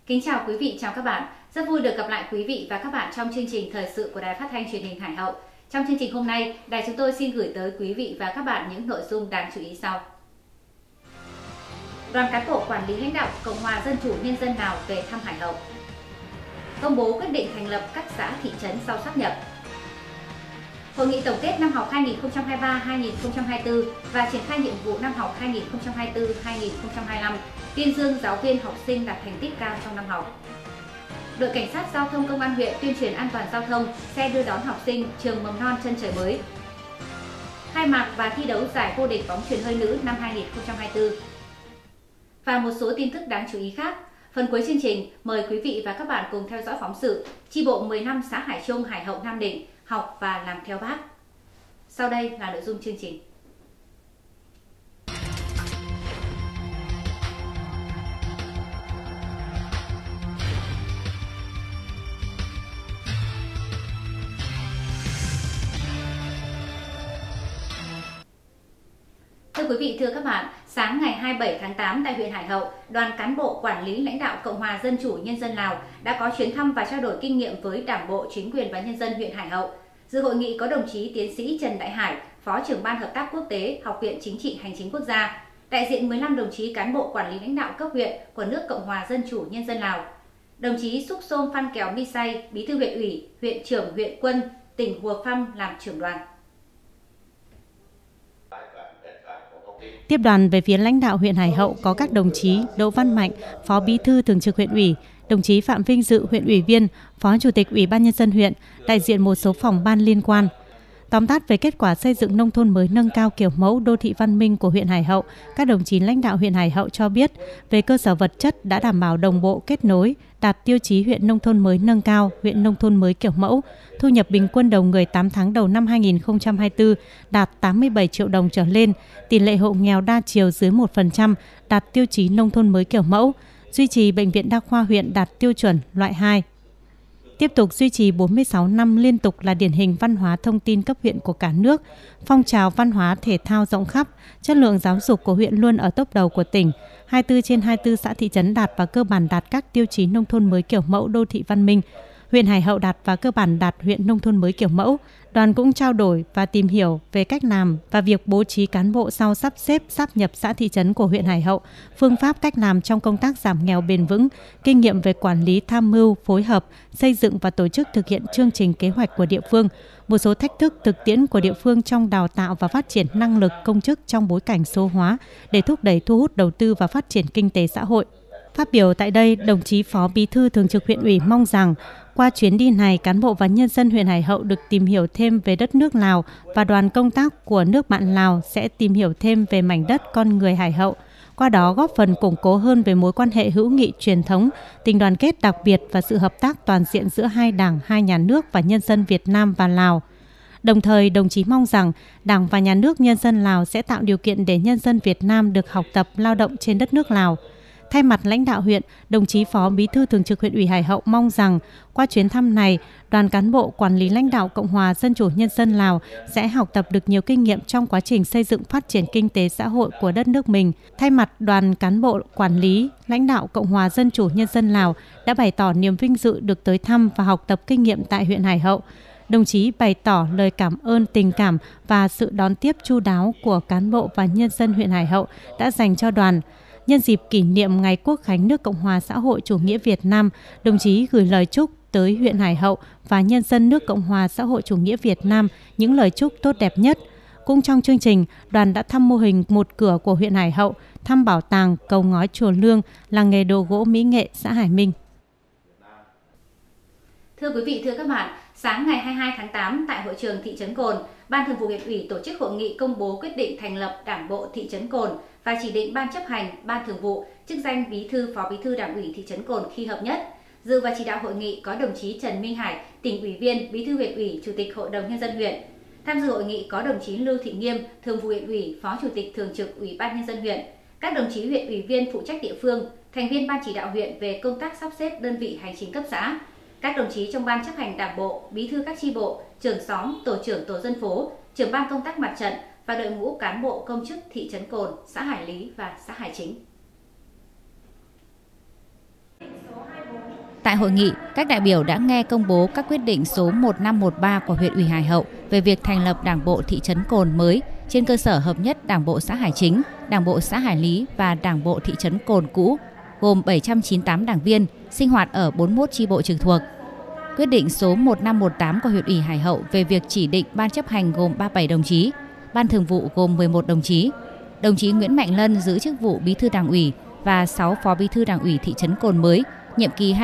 Kính chào quý vị, chào các bạn. Rất vui được gặp lại quý vị và các bạn trong chương trình thời sự của Đài Phát thanh Truyền hình Hải Hậu. Trong chương trình hôm nay, đài chúng tôi xin gửi tới quý vị và các bạn những nội dung đáng chú ý sau. Đoàn cán bộ quản lý lãnh đạo Cộng hòa Dân chủ Nhân dân Lào về thăm Hải Hậu. Công bố quyết định thành lập các xã thị trấn sau sáp nhập. Hội nghị tổng kết năm học 2023-2024 và triển khai nhiệm vụ năm học 2024-2025, tuyên dương giáo viên học sinh đạt thành tích cao trong năm học. Đội Cảnh sát Giao thông Công an huyện tuyên truyền an toàn giao thông, xe đưa đón học sinh trường mầm non Chân Trời Mới. Khai mạc và thi đấu giải vô địch bóng chuyền hơi nữ năm 2024. Và một số tin tức đáng chú ý khác. Phần cuối chương trình, mời quý vị và các bạn cùng theo dõi phóng sự chi bộ 10 năm xã Hải Trung, Hải Hậu, Nam Định, học và làm theo Bác. Sau đây là nội dung chương trình. Thưa quý vị, thưa các bạn, sáng ngày 27 tháng 8 tại huyện Hải Hậu, đoàn cán bộ quản lý lãnh đạo Cộng hòa Dân chủ Nhân dân Lào đã có chuyến thăm và trao đổi kinh nghiệm với Đảng bộ, chính quyền và nhân dân huyện Hải Hậu. Dự hội nghị có đồng chí tiến sĩ Trần Đại Hải, Phó trưởng Ban Hợp tác Quốc tế, Học viện Chính trị Hành chính Quốc gia, đại diện 15 đồng chí cán bộ quản lý lãnh đạo cấp huyện của nước Cộng hòa Dân chủ Nhân dân Lào. Đồng chí Súc Sôm Phan Kèo Mi Say, Bí thư huyện ủy, huyện trưởng huyện Quân, tỉnh Hùa Phăm làm trưởng đoàn. Tiếp đoàn về phía lãnh đạo huyện Hải Hậu có các đồng chí Đỗ Văn Mạnh, Phó Bí thư Thường trực huyện ủy, đồng chí Phạm Vinh Dự, huyện ủy viên, Phó Chủ tịch Ủy ban Nhân dân huyện, đại diện một số phòng ban liên quan. Tóm tắt về kết quả xây dựng nông thôn mới nâng cao kiểu mẫu đô thị văn minh của huyện Hải Hậu, các đồng chí lãnh đạo huyện Hải Hậu cho biết về cơ sở vật chất đã đảm bảo đồng bộ kết nối, đạt tiêu chí huyện nông thôn mới nâng cao, huyện nông thôn mới kiểu mẫu, thu nhập bình quân đầu người 8 tháng đầu năm 2024 đạt 87 triệu đồng trở lên, tỷ lệ hộ nghèo đa chiều dưới 1%, đạt tiêu chí nông thôn mới kiểu mẫu, duy trì bệnh viện đa khoa huyện đạt tiêu chuẩn loại 2. Tiếp tục duy trì 46 năm liên tục là điển hình văn hóa thông tin cấp huyện của cả nước, phong trào văn hóa thể thao rộng khắp, chất lượng giáo dục của huyện luôn ở tốp đầu của tỉnh, 24 trên 24 xã thị trấn đạt và cơ bản đạt các tiêu chí nông thôn mới kiểu mẫu đô thị văn minh. Huyện Hải Hậu đạt và cơ bản đạt huyện nông thôn mới kiểu mẫu. Đoàn cũng trao đổi và tìm hiểu về cách làm và việc bố trí cán bộ sau sắp xếp sáp nhập xã thị trấn của huyện Hải Hậu, phương pháp cách làm trong công tác giảm nghèo bền vững, kinh nghiệm về quản lý tham mưu, phối hợp, xây dựng và tổ chức thực hiện chương trình kế hoạch của địa phương, một số thách thức thực tiễn của địa phương trong đào tạo và phát triển năng lực công chức trong bối cảnh số hóa để thúc đẩy thu hút đầu tư và phát triển kinh tế xã hội. Phát biểu tại đây, đồng chí Phó Bí thư Thường trực huyện ủy mong rằng qua chuyến đi này, cán bộ và nhân dân huyện Hải Hậu được tìm hiểu thêm về đất nước Lào và đoàn công tác của nước bạn Lào sẽ tìm hiểu thêm về mảnh đất con người Hải Hậu. Qua đó góp phần củng cố hơn về mối quan hệ hữu nghị truyền thống, tình đoàn kết đặc biệt và sự hợp tác toàn diện giữa hai đảng, hai nhà nước và nhân dân Việt Nam và Lào. Đồng thời, đồng chí mong rằng Đảng và Nhà nước Nhân dân Lào sẽ tạo điều kiện để nhân dân Việt Nam được học tập, lao động trên đất nước Lào. Thay mặt lãnh đạo huyện, đồng chí Phó Bí thư Thường trực huyện ủy Hải Hậu mong rằng qua chuyến thăm này, đoàn cán bộ quản lý lãnh đạo Cộng hòa Dân chủ Nhân dân Lào sẽ học tập được nhiều kinh nghiệm trong quá trình xây dựng phát triển kinh tế xã hội của đất nước mình. Thay mặt đoàn cán bộ quản lý lãnh đạo Cộng hòa Dân chủ Nhân dân Lào đã bày tỏ niềm vinh dự được tới thăm và học tập kinh nghiệm tại huyện Hải Hậu. Đồng chí bày tỏ lời cảm ơn tình cảm và sự đón tiếp chu đáo của cán bộ và nhân dân huyện Hải Hậu đã dành cho đoàn. Nhân dịp kỷ niệm Ngày Quốc khánh nước Cộng hòa xã hội chủ nghĩa Việt Nam, đồng chí gửi lời chúc tới huyện Hải Hậu và nhân dân nước Cộng hòa xã hội chủ nghĩa Việt Nam những lời chúc tốt đẹp nhất. Cũng trong chương trình, đoàn đã thăm mô hình một cửa của huyện Hải Hậu, thăm bảo tàng cầu ngói chùa Lương, làng nghề đồ gỗ mỹ nghệ xã Hải Minh. Thưa quý vị, thưa các bạn, sáng ngày 22 tháng 8 tại hội trường thị trấn Cồn, Ban Thường vụ huyện ủy tổ chức hội nghị công bố quyết định thành lập Đảng bộ thị trấn Cồn và chỉ định ban chấp hành, ban thường vụ, chức danh bí thư, phó bí thư Đảng ủy thị trấn Cồn khi hợp nhất. Dự và chỉ đạo hội nghị có đồng chí Trần Minh Hải, tỉnh ủy viên, bí thư huyện ủy, chủ tịch hội đồng nhân dân huyện. Tham dự hội nghị có đồng chí Lưu Thị Nghiêm, thường vụ huyện ủy, phó chủ tịch thường trực Ủy ban nhân dân huyện, các đồng chí huyện ủy viên phụ trách địa phương, thành viên ban chỉ đạo huyện về công tác sắp xếp đơn vị hành chính cấp xã, các đồng chí trong ban chấp hành đảng bộ, bí thư các chi bộ, trưởng xóm, tổ trưởng tổ dân phố, trưởng ban công tác mặt trận và đội ngũ cán bộ công chức thị trấn Cồn, xã Hải Lý và xã Hải Chính. Số Tại hội nghị, các đại biểu đã nghe công bố các quyết định số 1513 của huyện ủy Hải Hậu về việc thành lập Đảng bộ thị trấn Cồn mới trên cơ sở hợp nhất Đảng bộ xã Hải Chính, Đảng bộ xã Hải Lý và Đảng bộ thị trấn Cồn cũ, gồm 798 đảng viên, sinh hoạt ở 41 chi bộ trực thuộc. Quyết định số 1518 của huyện ủy Hải Hậu về việc chỉ định ban chấp hành gồm 37 đồng chí, ban thường vụ gồm 11 đồng chí. Đồng chí Nguyễn Mạnh Lân giữ chức vụ bí thư đảng ủy và 6 phó bí thư đảng ủy thị trấn Cồn mới, nhiệm kỳ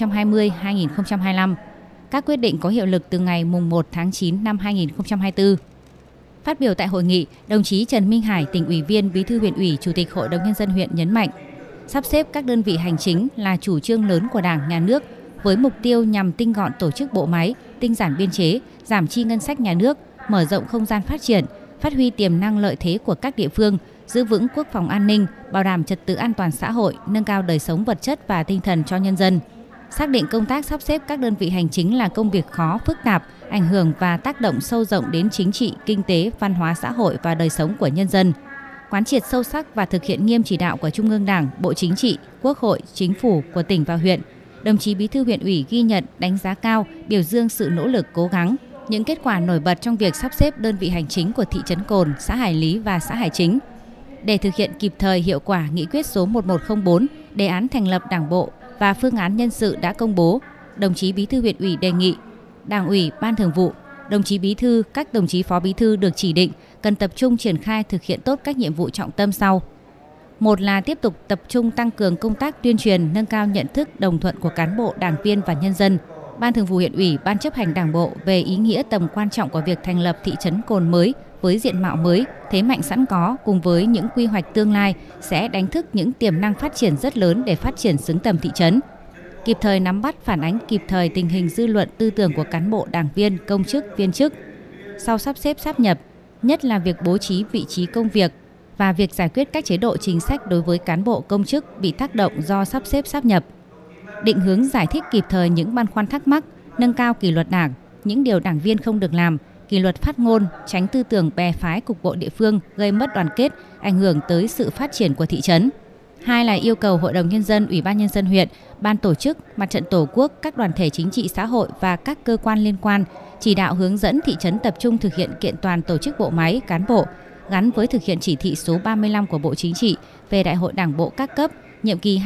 2020-2025. Các quyết định có hiệu lực từ ngày 1 tháng 9 năm 2024. Phát biểu tại hội nghị, đồng chí Trần Minh Hải, tỉnh ủy viên, bí thư huyện ủy, chủ tịch Hội đồng Nhân dân huyện nhấn mạnh, sắp xếp các đơn vị hành chính là chủ trương lớn của Đảng, Nhà nước với mục tiêu nhằm tinh gọn tổ chức bộ máy, tinh giản biên chế, giảm chi ngân sách nhà nước, mở rộng không gian phát triển, phát huy tiềm năng lợi thế của các địa phương, giữ vững quốc phòng an ninh, bảo đảm trật tự an toàn xã hội, nâng cao đời sống vật chất và tinh thần cho nhân dân. Xác định công tác sắp xếp các đơn vị hành chính là công việc khó, phức tạp, ảnh hưởng và tác động sâu rộng đến chính trị, kinh tế, văn hóa xã hội và đời sống của nhân dân. Quán triệt sâu sắc và thực hiện nghiêm chỉ đạo của Trung ương Đảng, Bộ Chính trị, Quốc hội, Chính phủ của tỉnh và huyện. Đồng chí Bí thư huyện ủy ghi nhận, đánh giá cao, biểu dương sự nỗ lực, cố gắng, những kết quả nổi bật trong việc sắp xếp đơn vị hành chính của thị trấn Cồn, xã Hải Lý và xã Hải Chính. Để thực hiện kịp thời hiệu quả nghị quyết số 1104, đề án thành lập Đảng bộ và phương án nhân sự đã công bố, đồng chí Bí thư huyện ủy đề nghị Đảng ủy, Ban thường vụ, đồng chí Bí thư, các đồng chí Phó Bí thư được chỉ định cần tập trung triển khai thực hiện tốt các nhiệm vụ trọng tâm sau. Một là tiếp tục tập trung tăng cường công tác tuyên truyền, nâng cao nhận thức đồng thuận của cán bộ, đảng viên và nhân dân. Ban thường vụ huyện ủy, Ban chấp hành Đảng bộ về ý nghĩa tầm quan trọng của việc thành lập thị trấn Cồn mới với diện mạo mới, thế mạnh sẵn có cùng với những quy hoạch tương lai sẽ đánh thức những tiềm năng phát triển rất lớn để phát triển xứng tầm thị trấn. Kịp thời nắm bắt, phản ánh kịp thời tình hình dư luận, tư tưởng của cán bộ, đảng viên, công chức, viên chức. Sau sắp xếp sáp nhập, nhất là việc bố trí vị trí công việc và việc giải quyết các chế độ chính sách đối với cán bộ công chức bị tác động do sắp xếp sáp nhập. Định hướng giải thích kịp thời những băn khoăn thắc mắc, nâng cao kỷ luật đảng, những điều đảng viên không được làm, kỷ luật phát ngôn, tránh tư tưởng bè phái cục bộ địa phương gây mất đoàn kết, ảnh hưởng tới sự phát triển của thị trấn. Hai là yêu cầu Hội đồng Nhân dân, Ủy ban Nhân dân huyện, Ban tổ chức, Mặt trận Tổ quốc, các đoàn thể chính trị xã hội và các cơ quan liên quan chỉ đạo hướng dẫn thị trấn tập trung thực hiện kiện toàn tổ chức bộ máy, cán bộ, gắn với thực hiện chỉ thị số 35 của Bộ Chính trị về Đại hội Đảng bộ các cấp, nhiệm kỳ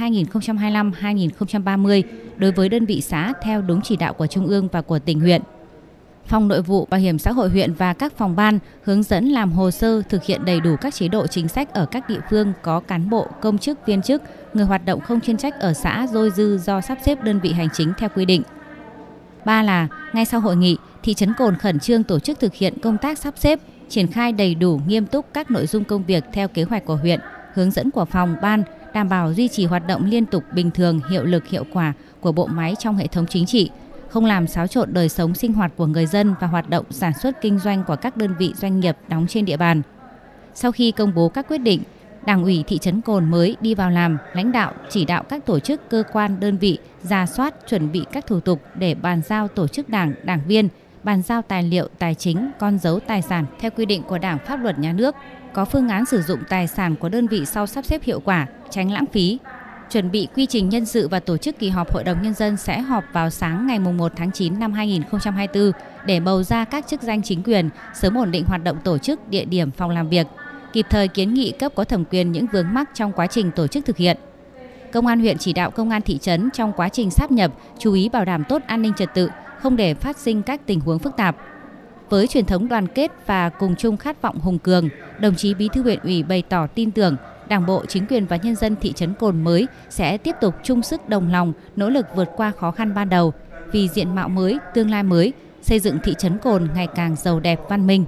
2025-2030 đối với đơn vị xã theo đúng chỉ đạo của Trung ương và của tỉnh huyện. Phòng Nội vụ, Bảo hiểm xã hội huyện và các phòng ban hướng dẫn làm hồ sơ thực hiện đầy đủ các chế độ chính sách ở các địa phương có cán bộ, công chức, viên chức, người hoạt động không chuyên trách ở xã dôi dư do sắp xếp đơn vị hành chính theo quy định. 3 là, ngay sau hội nghị, thị trấn Cồn khẩn trương tổ chức thực hiện công tác sắp xếp, triển khai đầy đủ nghiêm túc các nội dung công việc theo kế hoạch của huyện, hướng dẫn của phòng, ban, đảm bảo duy trì hoạt động liên tục bình thường, hiệu lực, hiệu quả của bộ máy trong hệ thống chính trị, không làm xáo trộn đời sống sinh hoạt của người dân và hoạt động sản xuất kinh doanh của các đơn vị doanh nghiệp đóng trên địa bàn. Sau khi công bố các quyết định, Đảng ủy thị trấn Cồn mới đi vào làm, lãnh đạo chỉ đạo các tổ chức, cơ quan, đơn vị rà soát, chuẩn bị các thủ tục để bàn giao tổ chức đảng, đảng viên, bàn giao tài liệu, tài chính, con dấu tài sản theo quy định của Đảng, pháp luật nhà nước, có phương án sử dụng tài sản của đơn vị sau sắp xếp hiệu quả, tránh lãng phí. Chuẩn bị quy trình nhân sự và tổ chức kỳ họp Hội đồng Nhân dân sẽ họp vào sáng ngày 1 tháng 9 năm 2024 để bầu ra các chức danh chính quyền, sớm ổn định hoạt động tổ chức, địa điểm, phòng làm việc, kịp thời kiến nghị cấp có thẩm quyền những vướng mắc trong quá trình tổ chức thực hiện. Công an huyện chỉ đạo công an thị trấn trong quá trình sáp nhập chú ý bảo đảm tốt an ninh trật tự, không để phát sinh các tình huống phức tạp. Với truyền thống đoàn kết và cùng chung khát vọng hùng cường, đồng chí Bí thư huyện ủy bày tỏ tin tưởng Đảng bộ, chính quyền và nhân dân thị trấn Cồn mới sẽ tiếp tục chung sức đồng lòng, nỗ lực vượt qua khó khăn ban đầu, vì diện mạo mới, tương lai mới, xây dựng thị trấn Cồn ngày càng giàu đẹp, văn minh.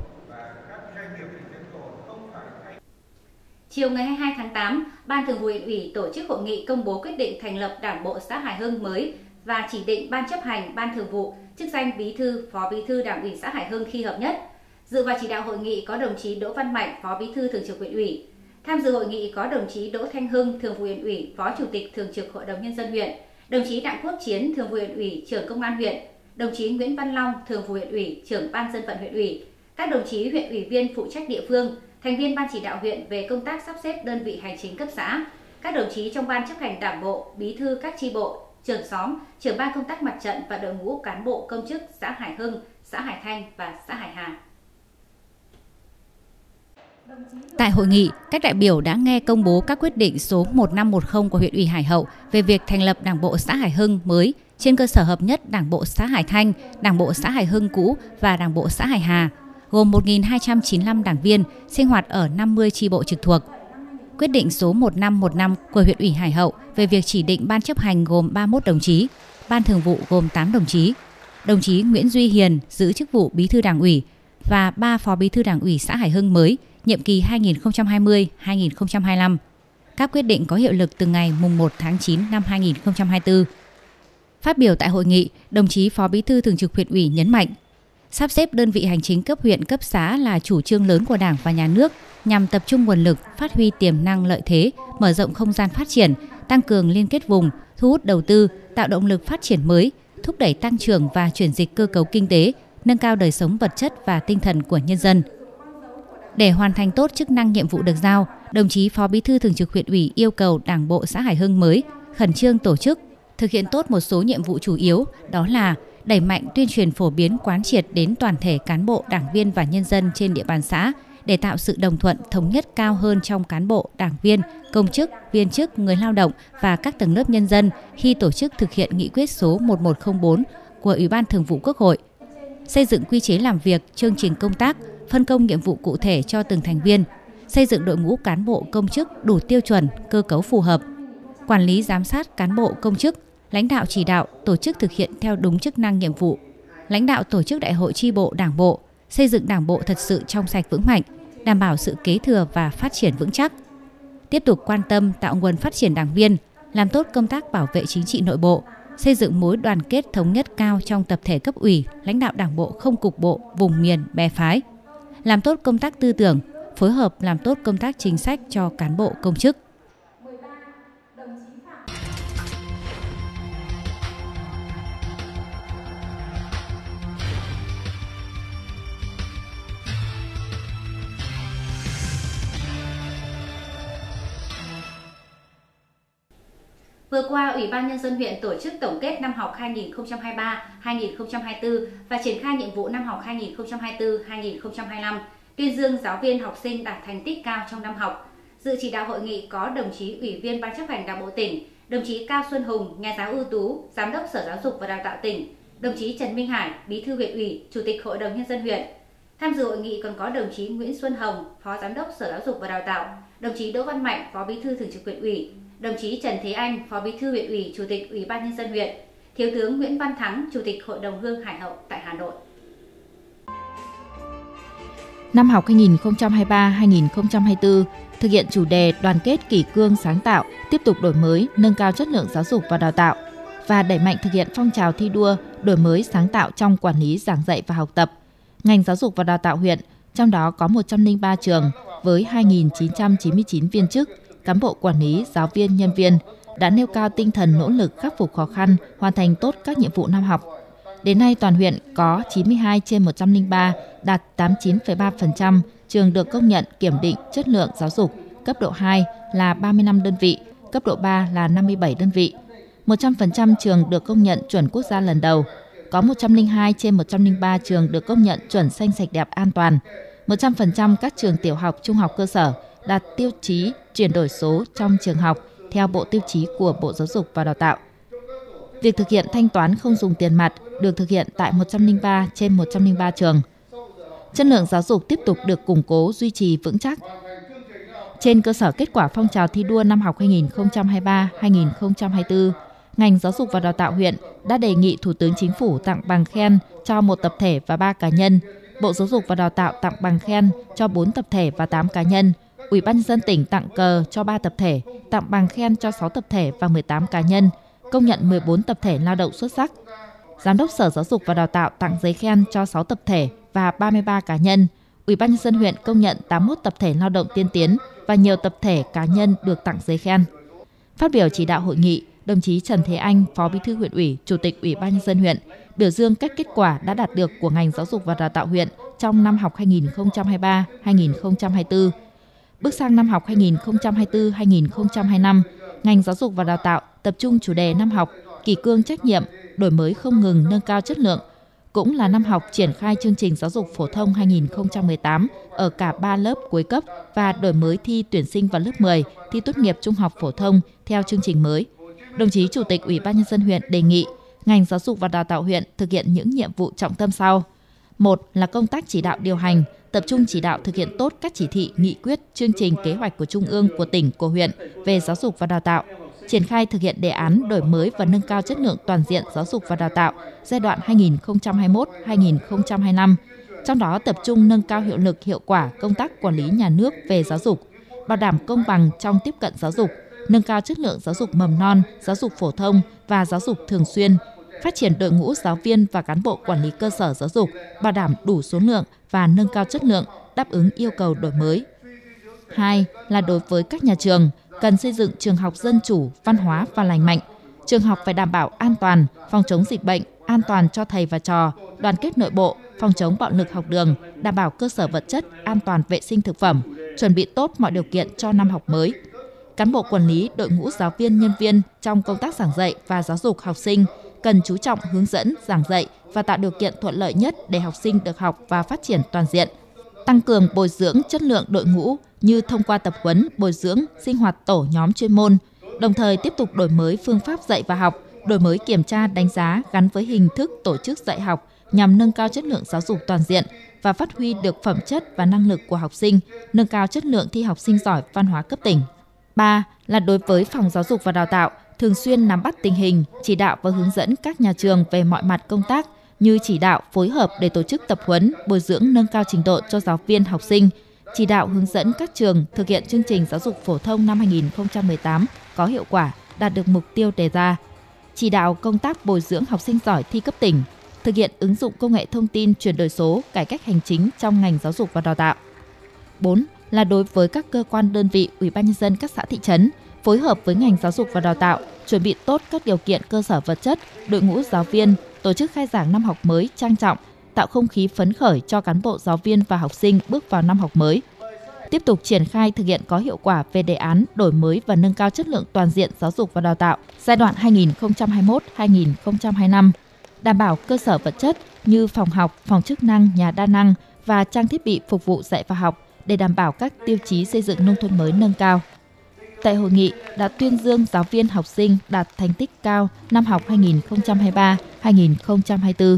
Chiều ngày 22 tháng 8, Ban thường vụ huyện ủy tổ chức hội nghị công bố quyết định thành lập Đảng bộ xã Hải Hưng mới và chỉ định Ban chấp hành, Ban thường vụ, chức danh Bí thư, Phó Bí thư Đảng ủy xã Hải Hưng khi hợp nhất. Dự và chỉ đạo hội nghị có đồng chí Đỗ Văn Mạnh, Phó Bí thư Thường trực huyện ủy. Tham dự hội nghị có đồng chí Đỗ Thanh Hưng, Thường vụ huyện ủy, Phó Chủ tịch Thường trực Hội đồng Nhân dân huyện, đồng chí Đặng Quốc Chiến, Thường vụ huyện ủy, Trưởng Công an huyện, đồng chí Nguyễn Văn Long, Thường vụ huyện ủy, Trưởng Ban dân vận huyện ủy, các đồng chí huyện ủy viên phụ trách địa phương, thành viên Ban chỉ đạo huyện về công tác sắp xếp đơn vị hành chính cấp xã, các đồng chí trong Ban chấp hành Đảng bộ, Bí thư các chi bộ, trưởng xóm, trưởng ban công tác mặt trận và đội ngũ cán bộ công chức xã Hải Hưng, xã Hải Thanh và xã Hải Hà. Tại hội nghị, các đại biểu đã nghe công bố các quyết định số 1510 của huyện ủy Hải Hậu về việc thành lập Đảng bộ xã Hải Hưng mới trên cơ sở hợp nhất Đảng bộ xã Hải Thanh, Đảng bộ xã Hải Hưng cũ và Đảng bộ xã Hải Hà, gồm 1.295 đảng viên sinh hoạt ở 50 chi bộ trực thuộc. Quyết định số 1515 của huyện ủy Hải Hậu về việc chỉ định ban chấp hành gồm 31 đồng chí, ban thường vụ gồm 8 đồng chí. Đồng chí Nguyễn Duy Hiền giữ chức vụ bí thư đảng ủy và 3 phó bí thư đảng ủy xã Hải Hưng mới, nhiệm kỳ 2020-2025. Các quyết định có hiệu lực từ ngày 1 tháng 9 năm 2024. Phát biểu tại hội nghị, đồng chí Phó Bí thư Thường trực huyện ủy nhấn mạnh, sắp xếp đơn vị hành chính cấp huyện, cấp xã là chủ trương lớn của Đảng và Nhà nước nhằm tập trung nguồn lực, phát huy tiềm năng lợi thế, mở rộng không gian phát triển, tăng cường liên kết vùng, thu hút đầu tư, tạo động lực phát triển mới, thúc đẩy tăng trưởng và chuyển dịch cơ cấu kinh tế, nâng cao đời sống vật chất và tinh thần của nhân dân. Để hoàn thành tốt chức năng nhiệm vụ được giao, đồng chí Phó Bí thư Thường trực huyện ủy yêu cầu Đảng bộ xã Hải Hưng mới khẩn trương tổ chức, thực hiện tốt một số nhiệm vụ chủ yếu, đó là đẩy mạnh tuyên truyền phổ biến quán triệt đến toàn thể cán bộ, đảng viên và nhân dân trên địa bàn xã để tạo sự đồng thuận thống nhất cao hơn trong cán bộ, đảng viên, công chức, viên chức, người lao động và các tầng lớp nhân dân khi tổ chức thực hiện nghị quyết số 1104 của Ủy ban Thường vụ Quốc hội. Xây dựng quy chế làm việc, chương trình công tác, phân công nhiệm vụ cụ thể cho từng thành viên, xây dựng đội ngũ cán bộ công chức đủ tiêu chuẩn, cơ cấu phù hợp, quản lý giám sát cán bộ công chức, lãnh đạo chỉ đạo, tổ chức thực hiện theo đúng chức năng nhiệm vụ, lãnh đạo tổ chức đại hội chi bộ đảng bộ, xây dựng đảng bộ thật sự trong sạch vững mạnh, đảm bảo sự kế thừa và phát triển vững chắc. Tiếp tục quan tâm tạo nguồn phát triển đảng viên, làm tốt công tác bảo vệ chính trị nội bộ, xây dựng mối đoàn kết thống nhất cao trong tập thể cấp ủy, lãnh đạo đảng bộ không cục bộ, vùng miền, bè phái, làm tốt công tác tư tưởng, phối hợp làm tốt công tác chính sách cho cán bộ công chức. Vừa qua, Ủy ban Nhân dân huyện tổ chức tổng kết năm học 2023-2024 và triển khai nhiệm vụ năm học 2024-2025, tuyên dương giáo viên học sinh đạt thành tích cao trong năm học. Dự chỉ đạo hội nghị có đồng chí Ủy viên Ban chấp hành Đảng bộ tỉnh, đồng chí Cao Xuân Hùng, nhà giáo ưu tú, Giám đốc Sở Giáo dục và Đào tạo tỉnh, đồng chí Trần Minh Hải, Bí thư huyện ủy, Chủ tịch Hội đồng Nhân dân huyện. Tham dự hội nghị còn có đồng chí Nguyễn Xuân Hồng, Phó Giám đốc Sở Giáo dục và Đào tạo, đồng chí Đỗ Văn Mạnh, Phó Bí thư Thường trực huyện ủy, đồng chí Trần Thế Anh, Phó Bí thư huyện ủy, Chủ tịch Ủy ban Nhân dân huyện, Thiếu tướng Nguyễn Văn Thắng, Chủ tịch Hội đồng Hương Hải Hậu tại Hà Nội. Năm học 2023-2024 thực hiện chủ đề đoàn kết kỷ cương sáng tạo, tiếp tục đổi mới, nâng cao chất lượng giáo dục và đào tạo và đẩy mạnh thực hiện phong trào thi đua, đổi mới sáng tạo trong quản lý giảng dạy và học tập. Ngành giáo dục và đào tạo huyện, trong đó có 103 trường với 2.999 viên chức, cán bộ quản lý, giáo viên, nhân viên đã nêu cao tinh thần nỗ lực khắc phục khó khăn, hoàn thành tốt các nhiệm vụ năm học. Đến nay, toàn huyện có 92 trên 103, đạt 89,3% trường được công nhận kiểm định chất lượng giáo dục, cấp độ 2 là 35 đơn vị, cấp độ 3 là 57 đơn vị. 100% trường được công nhận chuẩn quốc gia lần đầu, có 102 trên 103 trường được công nhận chuẩn xanh sạch đẹp an toàn. 100% các trường tiểu học, trung học cơ sở đạt tiêu chí chuyển đổi số trong trường học theo bộ tiêu chí của Bộ Giáo dục và Đào tạo. Việc thực hiện thanh toán không dùng tiền mặt được thực hiện tại 103 trên 103 trường. Chất lượng giáo dục tiếp tục được củng cố, duy trì vững chắc. Trên cơ sở kết quả phong trào thi đua năm học 2023-2024, ngành giáo dục và đào tạo huyện đã đề nghị Thủ tướng Chính phủ tặng bằng khen cho 1 tập thể và 3 cá nhân, Bộ Giáo dục và Đào tạo tặng bằng khen cho 4 tập thể và 8 cá nhân, Ủy ban nhân dân tỉnh tặng cờ cho 3 tập thể, tặng bằng khen cho 6 tập thể và 18 cá nhân, công nhận 14 tập thể lao động xuất sắc. Giám đốc Sở Giáo dục và Đào tạo tặng giấy khen cho 6 tập thể và 33 cá nhân. Ủy ban nhân dân huyện công nhận 81 tập thể lao động tiên tiến và nhiều tập thể cá nhân được tặng giấy khen. Phát biểu chỉ đạo hội nghị, đồng chí Trần Thế Anh, Phó Bí thư huyện ủy, Chủ tịch Ủy ban nhân dân huyện biểu dương các kết quả đã đạt được của ngành giáo dục và đào tạo huyện trong năm học 2023-2024. Bước sang năm học 2024-2025, ngành giáo dục và đào tạo tập trung chủ đề năm học kỷ cương trách nhiệm, đổi mới không ngừng, nâng cao chất lượng. Cũng là năm học triển khai chương trình giáo dục phổ thông 2018 ở cả 3 lớp cuối cấp và đổi mới thi tuyển sinh vào lớp 10, thi tốt nghiệp trung học phổ thông theo chương trình mới. Đồng chí Chủ tịch Ủy ban Nhân dân huyện đề nghị ngành giáo dục và đào tạo huyện thực hiện những nhiệm vụ trọng tâm sau. 1 là công tác chỉ đạo điều hành, tập trung chỉ đạo thực hiện tốt các chỉ thị, nghị quyết, chương trình, kế hoạch của Trung ương, của tỉnh, của huyện về giáo dục và đào tạo, triển khai thực hiện đề án đổi mới và nâng cao chất lượng toàn diện giáo dục và đào tạo giai đoạn 2021-2025, trong đó tập trung nâng cao hiệu lực, hiệu quả công tác quản lý nhà nước về giáo dục, bảo đảm công bằng trong tiếp cận giáo dục, nâng cao chất lượng giáo dục mầm non, giáo dục phổ thông và giáo dục thường xuyên, phát triển đội ngũ giáo viên và cán bộ quản lý cơ sở giáo dục, bảo đảm đủ số lượng và nâng cao chất lượng, đáp ứng yêu cầu đổi mới. 2 là đối với các nhà trường, cần xây dựng trường học dân chủ, văn hóa và lành mạnh. Trường học phải đảm bảo an toàn, phòng chống dịch bệnh, an toàn cho thầy và trò, đoàn kết nội bộ, phòng chống bạo lực học đường, đảm bảo cơ sở vật chất, an toàn vệ sinh thực phẩm, chuẩn bị tốt mọi điều kiện cho năm học mới. Cán bộ quản lý, đội ngũ giáo viên, nhân viên trong công tác giảng dạy và giáo dục học sinh cần chú trọng hướng dẫn, giảng dạy và tạo điều kiện thuận lợi nhất để học sinh được học và phát triển toàn diện. Tăng cường bồi dưỡng chất lượng đội ngũ như thông qua tập huấn, bồi dưỡng, sinh hoạt tổ nhóm chuyên môn, đồng thời tiếp tục đổi mới phương pháp dạy và học, đổi mới kiểm tra đánh giá gắn với hình thức tổ chức dạy học nhằm nâng cao chất lượng giáo dục toàn diện và phát huy được phẩm chất và năng lực của học sinh, nâng cao chất lượng thi học sinh giỏi văn hóa cấp tỉnh. 3 là đối với phòng giáo dục và đào tạo, thường xuyên nắm bắt tình hình, chỉ đạo và hướng dẫn các nhà trường về mọi mặt công tác như chỉ đạo phối hợp để tổ chức tập huấn, bồi dưỡng nâng cao trình độ cho giáo viên, học sinh, chỉ đạo hướng dẫn các trường thực hiện chương trình giáo dục phổ thông năm 2018 có hiệu quả, đạt được mục tiêu đề ra, chỉ đạo công tác bồi dưỡng học sinh giỏi thi cấp tỉnh, thực hiện ứng dụng công nghệ thông tin, chuyển đổi số, cải cách hành chính trong ngành giáo dục và đào tạo. 4 là đối với các cơ quan đơn vị, Ủy ban Nhân dân các xã thị trấn, phối hợp với ngành giáo dục và đào tạo, chuẩn bị tốt các điều kiện cơ sở vật chất, đội ngũ giáo viên, tổ chức khai giảng năm học mới trang trọng, tạo không khí phấn khởi cho cán bộ giáo viên và học sinh bước vào năm học mới. Tiếp tục triển khai thực hiện có hiệu quả về đề án đổi mới và nâng cao chất lượng toàn diện giáo dục và đào tạo giai đoạn 2021-2025, đảm bảo cơ sở vật chất như phòng học, phòng chức năng, nhà đa năng và trang thiết bị phục vụ dạy và học để đảm bảo các tiêu chí xây dựng nông thôn mới nâng cao. Tại hội nghị đã tuyên dương giáo viên học sinh đạt thành tích cao năm học 2023-2024.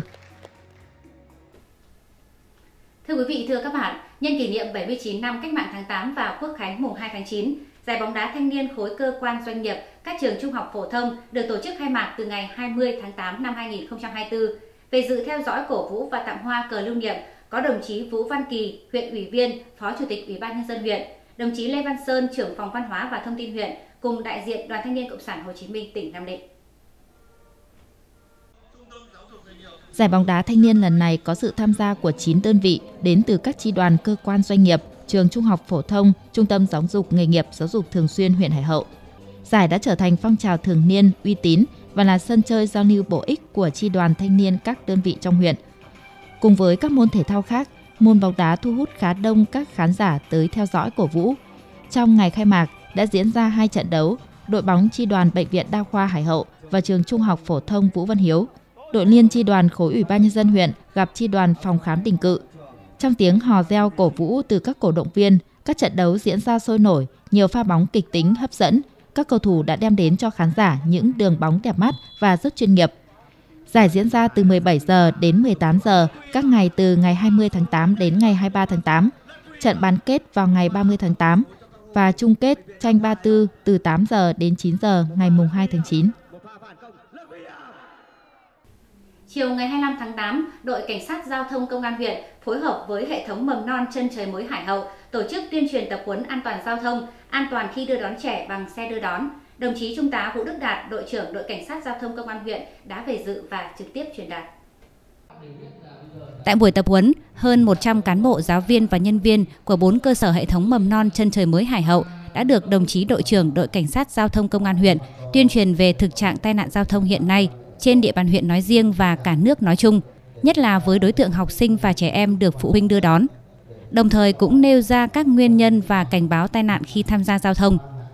Thưa quý vị, thưa các bạn, nhân kỷ niệm 79 năm Cách mạng tháng 8 và Quốc khánh mùng 2 tháng 9, Giải bóng đá thanh niên khối cơ quan doanh nghiệp các trường trung học phổ thông được tổ chức khai mạc từ ngày 20 tháng 8 năm 2024. Về dự theo dõi, cổ vũ và tặng hoa cờ lưu niệm có đồng chí Vũ Văn Kỳ, huyện ủy viên, Phó Chủ tịch Ủy ban Nhân dân huyện, đồng chí Lê Văn Sơn, trưởng phòng văn hóa và thông tin huyện, cùng đại diện Đoàn Thanh niên Cộng sản Hồ Chí Minh tỉnh Nam Định. Giải bóng đá thanh niên lần này có sự tham gia của 9 đơn vị đến từ các chi đoàn, cơ quan doanh nghiệp, trường trung học phổ thông, trung tâm giáo dục nghề nghiệp, giáo dục thường xuyên huyện Hải Hậu. Giải đã trở thành phong trào thường niên, uy tín và là sân chơi giao lưu bổ ích của chi đoàn thanh niên các đơn vị trong huyện. Cùng với các môn thể thao khác, môn bóng đá thu hút khá đông các khán giả tới theo dõi cổ vũ. Trong ngày khai mạc đã diễn ra 2 trận đấu, đội bóng chi đoàn Bệnh viện Đa khoa Hải Hậu và trường trung học phổ thông Vũ Văn Hiếu. Đội liên chi đoàn khối Ủy ban Nhân dân huyện gặp chi đoàn phòng khám Đình Cự. Trong tiếng hò reo cổ vũ từ các cổ động viên, các trận đấu diễn ra sôi nổi, nhiều pha bóng kịch tính hấp dẫn. Các cầu thủ đã đem đến cho khán giả những đường bóng đẹp mắt và rất chuyên nghiệp. Giải diễn ra từ 17 giờ đến 18 giờ các ngày từ ngày 20 tháng 8 đến ngày 23 tháng 8. Trận bán kết vào ngày 30 tháng 8 và chung kết tranh 34 từ 8 giờ đến 9 giờ ngày mùng 2 tháng 9. Chiều ngày 25 tháng 8, đội Cảnh sát Giao thông Công an huyện phối hợp với hệ thống mầm non Chân Trời Mới Hải Hậu tổ chức tuyên truyền tập huấn an toàn giao thông, an toàn khi đưa đón trẻ bằng xe đưa đón. Đồng chí Trung tá Vũ Đức Đạt, đội trưởng đội Cảnh sát Giao thông Công an huyện đã về dự và trực tiếp truyền đạt. Tại buổi tập huấn, hơn 100 cán bộ, giáo viên và nhân viên của 4 cơ sở hệ thống mầm non Chân Trời Mới Hải Hậu đã được đồng chí đội trưởng đội Cảnh sát Giao thông Công an huyện tuyên truyền về thực trạng tai nạn giao thông hiện nay trên địa bàn huyện nói riêng và cả nước nói chung, nhất là với đối tượng học sinh và trẻ em được phụ huynh đưa đón. Đồng thời cũng nêu ra các nguyên nhân và cảnh báo tai nạn khi tham gia giao thông.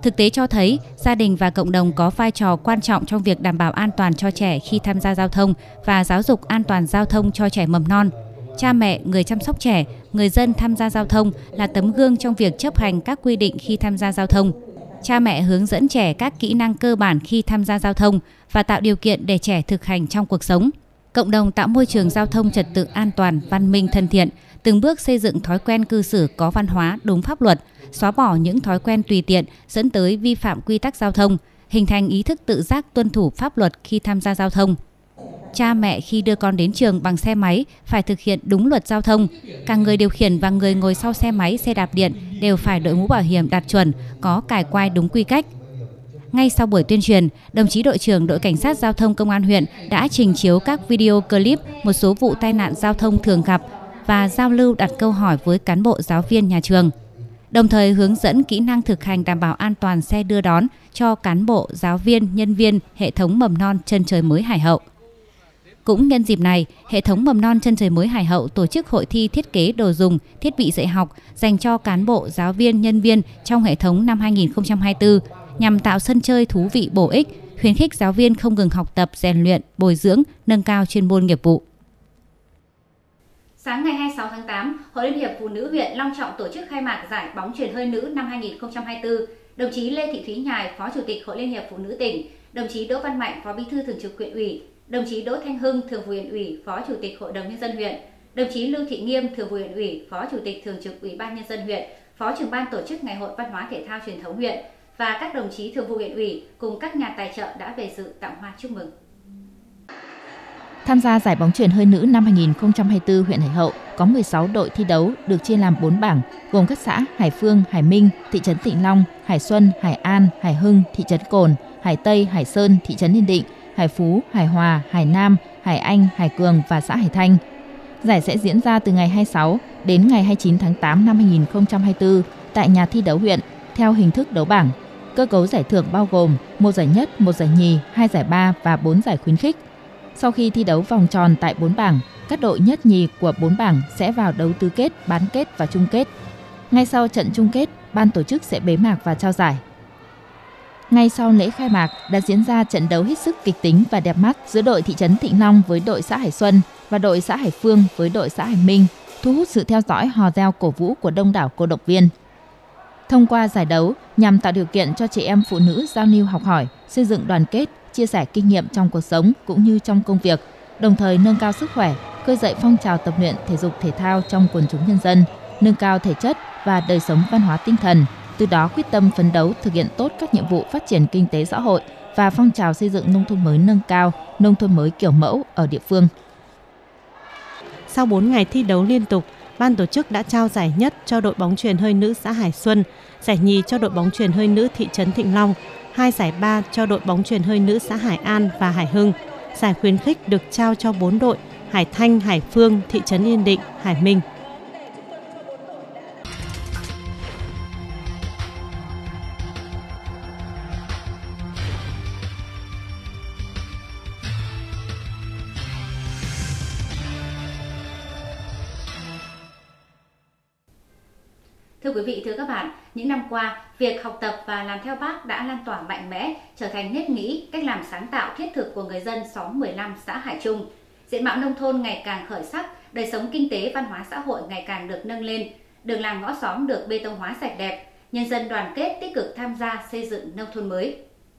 Thực tế cho thấy, gia đình và cộng đồng có vai trò quan trọng trong việc đảm bảo an toàn cho trẻ khi tham gia giao thông và giáo dục an toàn giao thông cho trẻ mầm non. Cha mẹ, người chăm sóc trẻ, người dân tham gia giao thông là tấm gương trong việc chấp hành các quy định khi tham gia giao thông. Cha mẹ hướng dẫn trẻ các kỹ năng cơ bản khi tham gia giao thông và tạo điều kiện để trẻ thực hành trong cuộc sống. Cộng đồng tạo môi trường giao thông trật tự an toàn, văn minh, thân thiện, từng bước xây dựng thói quen cư xử có văn hóa, đúng pháp luật, xóa bỏ những thói quen tùy tiện dẫn tới vi phạm quy tắc giao thông, hình thành ý thức tự giác tuân thủ pháp luật khi tham gia giao thông. Cha mẹ khi đưa con đến trường bằng xe máy phải thực hiện đúng luật giao thông. Cả người điều khiển và người ngồi sau xe máy, xe đạp điện đều phải đội mũ bảo hiểm đạt chuẩn, có cài quai đúng quy cách. Ngay sau buổi tuyên truyền, đồng chí đội trưởng đội cảnh sát giao thông công an huyện đã trình chiếu các video clip một số vụ tai nạn giao thông thường gặp và giao lưu đặt câu hỏi với cán bộ giáo viên nhà trường, đồng thời hướng dẫn kỹ năng thực hành đảm bảo an toàn xe đưa đón cho cán bộ, giáo viên, nhân viên hệ thống mầm non Chân Trời Mới Hải Hậu. Cũng nhân dịp này, hệ thống mầm non Chân Trời Mới Hải Hậu tổ chức hội thi thiết kế đồ dùng, thiết bị dạy học dành cho cán bộ, giáo viên, nhân viên trong hệ thống năm 2024 nhằm tạo sân chơi thú vị bổ ích, khuyến khích giáo viên không ngừng học tập, rèn luyện, bồi dưỡng, nâng cao chuyên môn nghiệp vụ. Sáng ngày 26 tháng 8, Hội Liên hiệp Phụ nữ huyện long trọng tổ chức khai mạc giải bóng chuyền hơi nữ năm 2024. Đồng chí Lê Thị Thúy Nhài, Phó Chủ tịch Hội Liên hiệp Phụ nữ tỉnh, đồng chí Đỗ Văn Mạnh, Phó Bí thư Thường trực huyện ủy, đồng chí Đỗ Thanh Hưng, Thường vụ huyện ủy, Phó Chủ tịch Hội đồng nhân dân huyện, đồng chí Lưu Thị Nghiêm, Thường vụ huyện ủy, Phó Chủ tịch Thường trực Ủy ban nhân dân huyện, Phó trưởng ban tổ chức Ngày hội Văn hóa Thể thao Truyền thống huyện và các đồng chí Thường vụ huyện ủy cùng các nhà tài trợ đã về dự tặng hoa chúc mừng. Tham gia giải bóng chuyền hơi nữ năm 2024 huyện Hải Hậu có 16 đội thi đấu được chia làm 4 bảng, gồm các xã Hải Phương, Hải Minh, thị trấn Tịnh Long, Hải Xuân, Hải An, Hải Hưng, thị trấn Cồn, Hải Tây, Hải Sơn, thị trấn Yên Định, Hải Phú, Hải Hòa, Hải Nam, Hải Anh, Hải Cường và xã Hải Thanh. Giải sẽ diễn ra từ ngày 26 đến ngày 29 tháng 8 năm 2024 tại nhà thi đấu huyện theo hình thức đấu bảng. Cơ cấu giải thưởng bao gồm 1 giải nhất, 1 giải nhì, 2 giải ba và 4 giải khuyến khích. Sau khi thi đấu vòng tròn tại 4 bảng, các đội nhất nhì của 4 bảng sẽ vào đấu tứ kết, bán kết và chung kết. Ngay sau trận chung kết, ban tổ chức sẽ bế mạc và trao giải. Ngay sau lễ khai mạc đã diễn ra trận đấu hết sức kịch tính và đẹp mắt giữa đội thị trấn Thịnh Long với đội xã Hải Xuân và đội xã Hải Phương với đội xã Hải Minh, thu hút sự theo dõi hò reo cổ vũ của đông đảo cổ động viên. Thông qua giải đấu nhằm tạo điều kiện cho chị em phụ nữ giao lưu học hỏi, xây dựng đoàn kết, chia sẻ kinh nghiệm trong cuộc sống cũng như trong công việc, đồng thời nâng cao sức khỏe, khơi dậy phong trào tập luyện thể dục thể thao trong quần chúng nhân dân, nâng cao thể chất và đời sống văn hóa tinh thần, từ đó quyết tâm phấn đấu thực hiện tốt các nhiệm vụ phát triển kinh tế xã hội và phong trào xây dựng nông thôn mới nâng cao, nông thôn mới kiểu mẫu ở địa phương. Sau 4 ngày thi đấu liên tục, ban tổ chức đã trao giải nhất cho đội bóng chuyền hơi nữ xã Hải Xuân, giải nhì cho đội bóng chuyền hơi nữ thị trấn Thịnh Long, 2 giải ba cho đội bóng chuyền hơi nữ xã Hải An và Hải Hưng. Giải khuyến khích được trao cho 4 đội Hải Thanh, Hải Phương, thị trấn Yên Định, Hải Minh. Thưa quý vị, thưa các bạn, những năm qua, việc học tập và làm theo Bác đã lan tỏa mạnh mẽ, trở thành nếp nghĩ, cách làm sáng tạo thiết thực của người dân xóm 15 xã Hải Trung. Diện mạo nông thôn ngày càng khởi sắc, đời sống kinh tế văn hóa xã hội ngày càng được nâng lên, đường làng ngõ xóm được bê tông hóa sạch đẹp, nhân dân đoàn kết tích cực tham gia xây dựng nông thôn mới.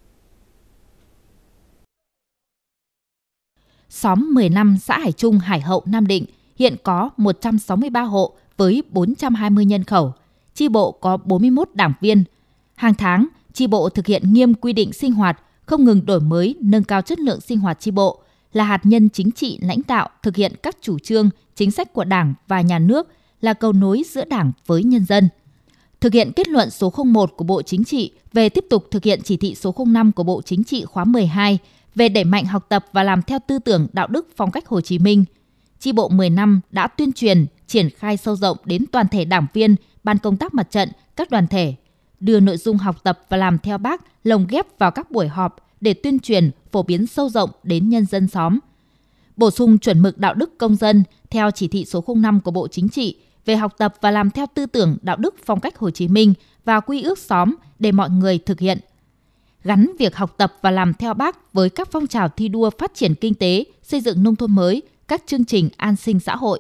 Xóm 15 xã Hải Trung, Hải Hậu, Nam Định hiện có 163 hộ với 420 nhân khẩu. Chi bộ có 41 đảng viên. Hàng tháng, chi bộ thực hiện nghiêm quy định sinh hoạt, không ngừng đổi mới, nâng cao chất lượng sinh hoạt chi bộ, là hạt nhân chính trị lãnh đạo thực hiện các chủ trương, chính sách của Đảng và Nhà nước, là cầu nối giữa Đảng với nhân dân. Thực hiện kết luận số 01 của Bộ Chính trị về tiếp tục thực hiện chỉ thị số 05 của Bộ Chính trị khóa 12 về đẩy mạnh học tập và làm theo tư tưởng đạo đức phong cách Hồ Chí Minh. Chi bộ 10 năm đã tuyên truyền, triển khai sâu rộng đến toàn thể đảng viên, ban công tác mặt trận, các đoàn thể, đưa nội dung học tập và làm theo Bác lồng ghép vào các buổi họp để tuyên truyền, phổ biến sâu rộng đến nhân dân xóm. Bổ sung chuẩn mực đạo đức công dân theo chỉ thị số 05 của Bộ Chính trị về học tập và làm theo tư tưởng đạo đức phong cách Hồ Chí Minh và quy ước xóm để mọi người thực hiện. Gắn việc học tập và làm theo Bác với các phong trào thi đua phát triển kinh tế, xây dựng nông thôn mới, các chương trình an sinh xã hội.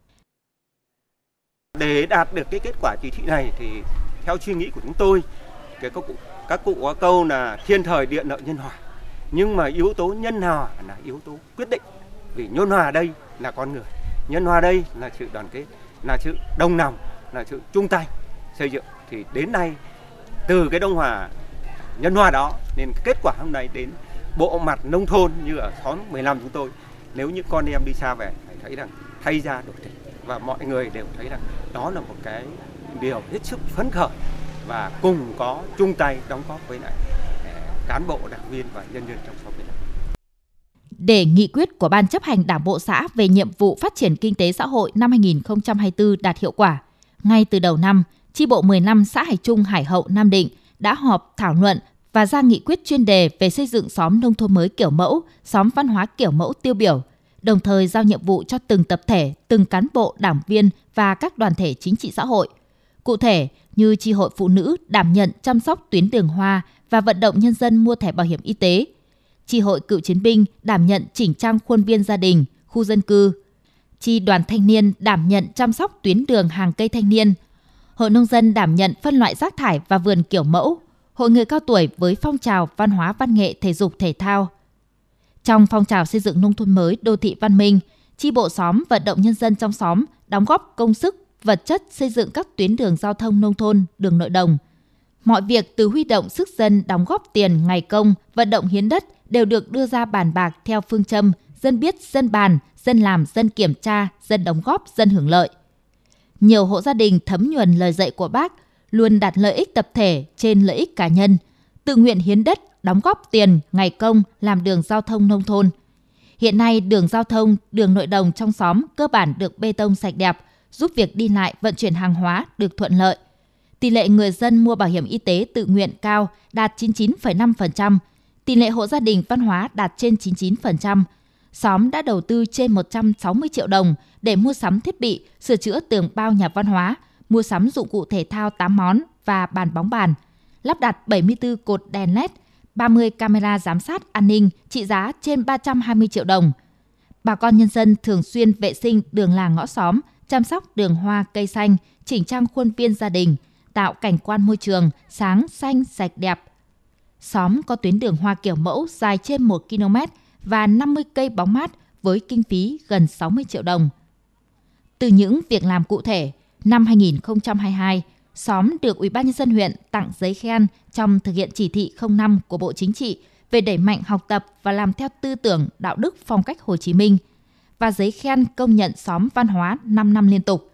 Để đạt được cái kết quả chỉ thị này thì theo suy nghĩ của chúng tôi, các cụ có câu là thiên thời địa lợi nhân hòa. Nhưng mà yếu tố nhân hòa là yếu tố quyết định. Vì nhân hòa đây là con người, nhân hòa đây là sự đoàn kết, là sự đồng lòng, là sự chung tay xây dựng. Thì đến nay từ cái nhân hòa đó nên kết quả hôm nay đến bộ mặt nông thôn như ở xóm 15 chúng tôi, nếu như con em đi xa về phải thấy rằng thay ra đổi thịt, và mọi người đều thấy rằng đó là một cái điều hết sức phấn khởi và cùng có chung tay đóng góp với lại cán bộ, đảng viên và nhân dân trong xóm 15. Để nghị quyết của Ban chấp hành Đảng bộ xã về nhiệm vụ phát triển kinh tế xã hội năm 2024 đạt hiệu quả, ngay từ đầu năm, chi bộ 15 xã Hải Trung, Hải Hậu, Nam Định đã họp thảo luận và ra nghị quyết chuyên đề về xây dựng xóm nông thôn mới kiểu mẫu, xóm văn hóa kiểu mẫu tiêu biểu, đồng thời giao nhiệm vụ cho từng tập thể, từng cán bộ, đảng viên và các đoàn thể chính trị xã hội. Cụ thể, như chi hội phụ nữ đảm nhận chăm sóc tuyến đường hoa và vận động nhân dân mua thẻ bảo hiểm y tế. Chi hội cựu chiến binh đảm nhận chỉnh trang khuôn viên gia đình, khu dân cư. Chi đoàn thanh niên đảm nhận chăm sóc tuyến đường hàng cây thanh niên. Hội nông dân đảm nhận phân loại rác thải và vườn kiểu mẫu. Hội người cao tuổi với phong trào văn hóa văn nghệ thể dục thể thao. Trong phong trào xây dựng nông thôn mới đô thị văn minh, chi bộ xóm vận động nhân dân trong xóm đóng góp công sức, vật chất xây dựng các tuyến đường giao thông nông thôn, đường nội đồng. Mọi việc từ huy động sức dân đóng góp tiền ngày công, vận động hiến đất đều được đưa ra bàn bạc theo phương châm dân biết, dân bàn, dân làm, dân kiểm tra, dân đóng góp, dân hưởng lợi. Nhiều hộ gia đình thấm nhuần lời dạy của Bác, luôn đặt lợi ích tập thể trên lợi ích cá nhân, tự nguyện hiến đất, đóng góp tiền, ngày công làm đường giao thông nông thôn. Hiện nay, đường giao thông, đường nội đồng trong xóm cơ bản được bê tông sạch đẹp, giúp việc đi lại, vận chuyển hàng hóa được thuận lợi. Tỷ lệ người dân mua bảo hiểm y tế tự nguyện cao, đạt 99,5%, tỷ lệ hộ gia đình văn hóa đạt trên 99%. Xóm đã đầu tư trên 160 triệu đồng để mua sắm thiết bị, sửa chữa tường bao nhà văn hóa, mua sắm dụng cụ thể thao 8 món và bàn bóng bàn, lắp đặt 74 cột đèn LED, 30 camera giám sát an ninh trị giá trên 320 triệu đồng. Bà con nhân dân thường xuyên vệ sinh đường làng ngõ xóm, chăm sóc đường hoa cây xanh, chỉnh trang khuôn viên gia đình, tạo cảnh quan môi trường sáng, xanh, sạch đẹp. Xóm có tuyến đường hoa kiểu mẫu dài trên 1 km và 50 cây bóng mát với kinh phí gần 60 triệu đồng. Từ những việc làm cụ thể, năm 2022, xóm được Ủy ban nhân dân huyện tặng giấy khen trong thực hiện chỉ thị 05 của Bộ Chính trị về đẩy mạnh học tập và làm theo tư tưởng đạo đức phong cách Hồ Chí Minh và giấy khen công nhận xóm văn hóa 5 năm liên tục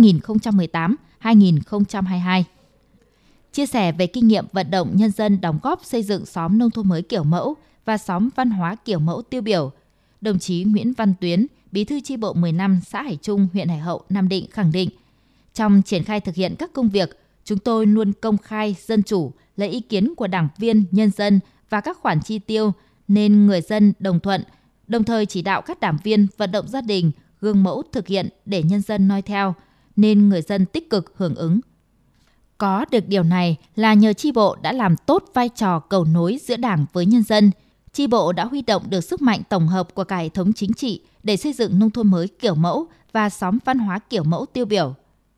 2018-2022. Chia sẻ về kinh nghiệm vận động nhân dân đóng góp xây dựng xóm nông thôn mới kiểu mẫu và xóm văn hóa kiểu mẫu tiêu biểu, đồng chí Nguyễn Văn Tuyến, Bí thư chi bộ 15 xã Hải Trung, huyện Hải Hậu, Nam Định khẳng định, trong triển khai thực hiện các công việc, chúng tôi luôn công khai, dân chủ, lấy ý kiến của đảng viên, nhân dân và các khoản chi tiêu nên người dân đồng thuận, đồng thời chỉ đạo các đảng viên vận động gia đình gương mẫu thực hiện để nhân dân noi theo, nên người dân tích cực hưởng ứng. Có được điều này là nhờ chi bộ đã làm tốt vai trò cầu nối giữa đảng với nhân dân. Chi bộ đã huy động được sức mạnh tổng hợp của cả hệ thống chính trị để xây dựng nông thôn mới kiểu mẫu và xóm văn hóa kiểu mẫu tiêu biểu.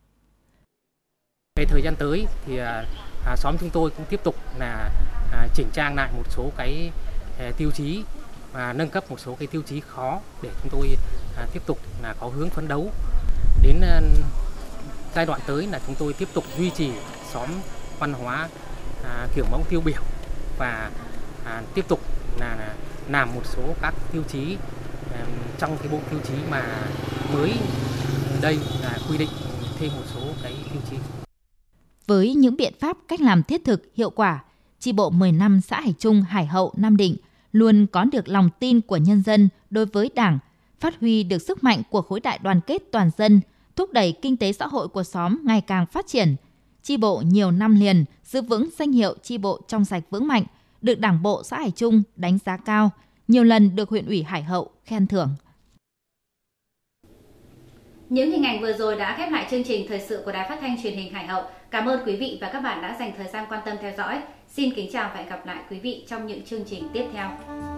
Thời gian tới thì xóm chúng tôi cũng tiếp tục là chỉnh trang lại một số cái tiêu chí và nâng cấp một số cái tiêu chí khó để chúng tôi tiếp tục là có hướng phấn đấu. Đến giai đoạn tới là chúng tôi tiếp tục duy trì xóm văn hóa kiểu mẫu tiêu biểu và tiếp tục là làm một số các tiêu chí trong cái bộ tiêu chí mà mới đây là quy định thêm một số cái tiêu chí. Với những biện pháp cách làm thiết thực, hiệu quả, chi bộ 15 xã Hải Trung, Hải Hậu, Nam Định luôn có được lòng tin của nhân dân đối với Đảng, phát huy được sức mạnh của khối đại đoàn kết toàn dân, thúc đẩy kinh tế xã hội của xóm ngày càng phát triển. Chi bộ nhiều năm liền giữ vững danh hiệu chi bộ trong sạch vững mạnh, được Đảng bộ xã Hải Trung đánh giá cao, nhiều lần được huyện ủy Hải Hậu khen thưởng. Những hình ảnh vừa rồi đã khép lại chương trình thời sự của Đài Phát thanh Truyền hình Hải Hậu. Cảm ơn quý vị và các bạn đã dành thời gian quan tâm theo dõi. Xin kính chào và hẹn gặp lại quý vị trong những chương trình tiếp theo.